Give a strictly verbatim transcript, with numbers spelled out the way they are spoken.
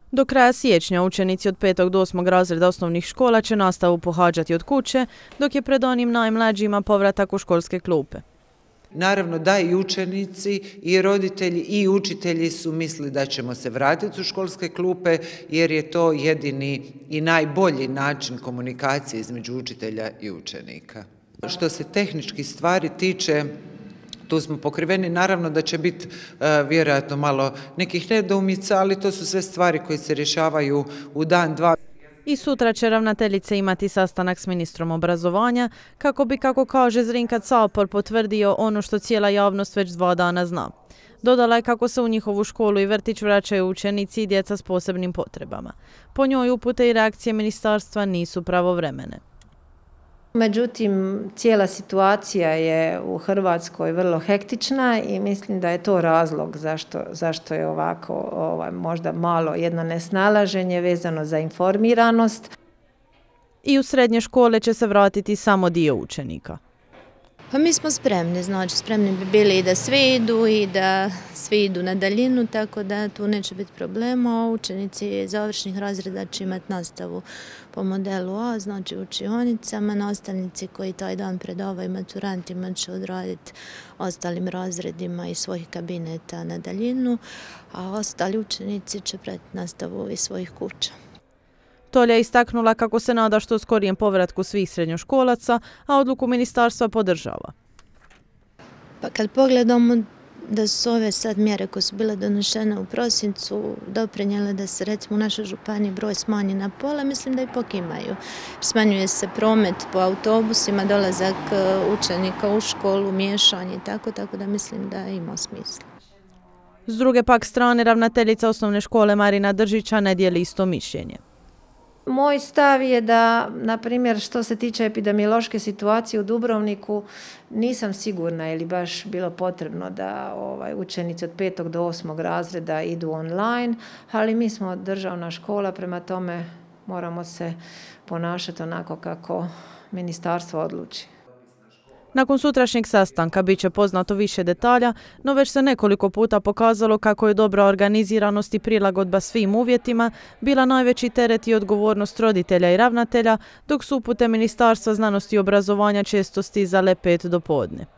Do kraja siječnja učenici od petog do osmog razreda osnovnih škola će nastavu pohađati od kuće, dok je pred onim najmlađima povratak u školske klupe. Naravno da i učenici i roditelji i učitelji su mislili da ćemo se vratiti u školske klupe jer je to jedini i najbolji način komunikacije između učitelja i učenika. Što se tehničkih stvari tiče, tu smo pokriveni, naravno da će biti e, vjerojatno malo nekih nedoumica, ali to su sve stvari koje se rješavaju u dan, dva. I sutra će ravnateljica imati sastanak s ministrom obrazovanja kako bi, kako kaže Zrinka Capor, potvrdio ono što cijela javnost već dva dana zna. Dodala je kako se u njihovu školu i vrtić vraćaju učenici i djeca s posebnim potrebama. Po njoj upute i reakcije ministarstva nisu pravovremene. Međutim, cijela situacija je u Hrvatskoj vrlo hektična i mislim da je to razlog zašto, zašto je ovako ovaj, možda malo jedno nesnalaženje vezano za informiranost. I u srednje škole će se vratiti samo dio učenika. Pa mi smo spremni, znači spremni bi bili i da svi idu i da svi idu na daljinu, tako da tu neće biti problema. Učenici završnih razreda će imati nastavu po modelu A, znači u učionicama. Nastavnici koji taj dan predavaju maturantima će odraditi ostalim razredima iz svojih kabineta na daljinu, a ostali učenici će pratiti nastavu iz svojih kuća. Tolja je istaknula kako se nada što skorijem povratku svih srednjoškolaca, a odluku ministarstva podržava. Pa kad pogledamo da su ove sad mjere koje su bile donošene u prosincu doprinijele da se recimo u našoj županiji broj smanji na pola, mislim da ipak imaju. Smanjuje se promet po autobusima, dolazak učenika u školu, miješanje i tako, tako da mislim da ima smisla. S druge pak strane, ravnateljica osnovne škole Marina Držića ne dijeli isto mišljenje. Moj stav je da, na primjer, što se tiče epidemiološke situacije u Dubrovniku, nisam sigurna ili baš bilo potrebno da ovaj, učenici od petog do osmog razreda idu online, ali mi smo državna škola, prema tome moramo se ponašati onako kako ministarstvo odluči. Nakon sutrašnjeg sastanka bit će poznato više detalja, no već se nekoliko puta pokazalo kako je dobra organiziranost i prilagodba svim uvjetima bila najveći teret i odgovornost roditelja i ravnatelja, dok su upute Ministarstva znanosti i obrazovanja često stizale pet do podne.